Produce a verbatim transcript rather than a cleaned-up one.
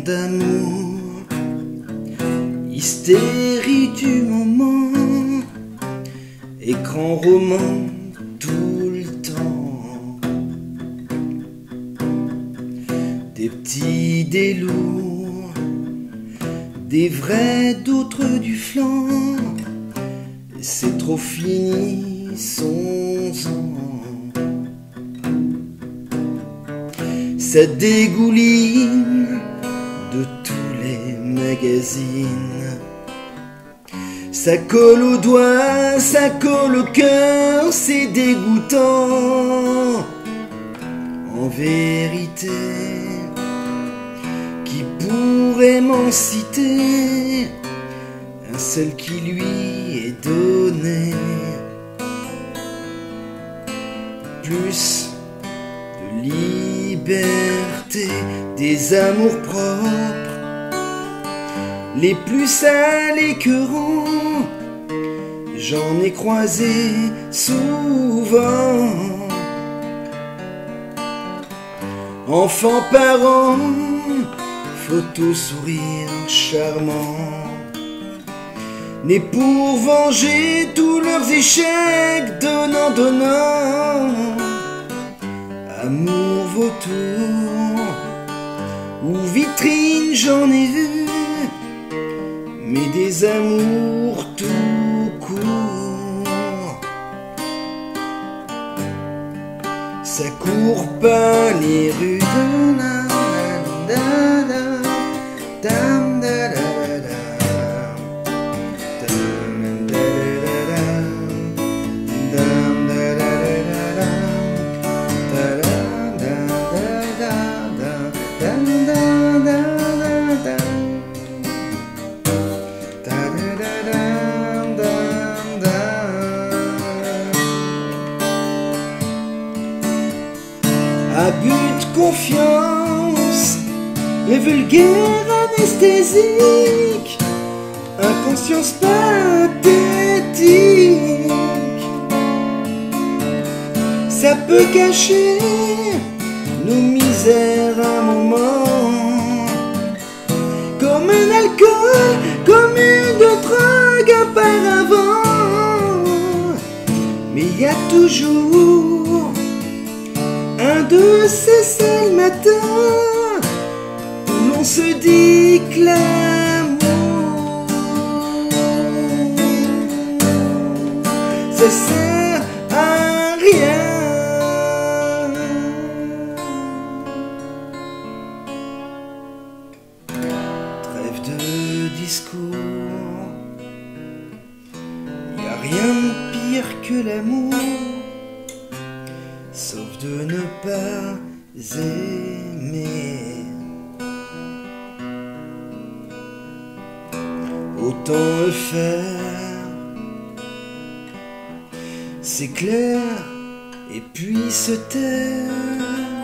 d'amour, hystérie du moment, écran roman tout le temps, des petits, des lourds, des vrais, d'autres du flanc. C'est trop fini, son-en. Ça dégouline de tous les magazines. Ça colle aux doigts, ça colle au cœur, c'est dégoûtant. En vérité, qui pourrait m'en citer un seul qui lui est donné? Plus de liberté, des amours propres, les plus sales écœurants, j'en ai croisé souvent. Enfants, parents, photos, sourires charmants, nés pour venger tous leurs échecs, donnant, donnant. Amour vautour ou vitrine, j'en ai vu, mais des amours tout court. Ça court pas les rues de la da da da da da. Abus de confiance et vulgaire anesthésique, inconscience pathétique, ça peut cacher nos misères un moment, comme un alcool, comme une drogue auparavant. Mais il y a toujours un de ces seuls matins où l'on se dit que l'amour, ça sert à rien. Trêve de discours, y a rien de pire que l'amour, sauf de ne pas aimer. Autant le faire, c'est clair, et puis se taire.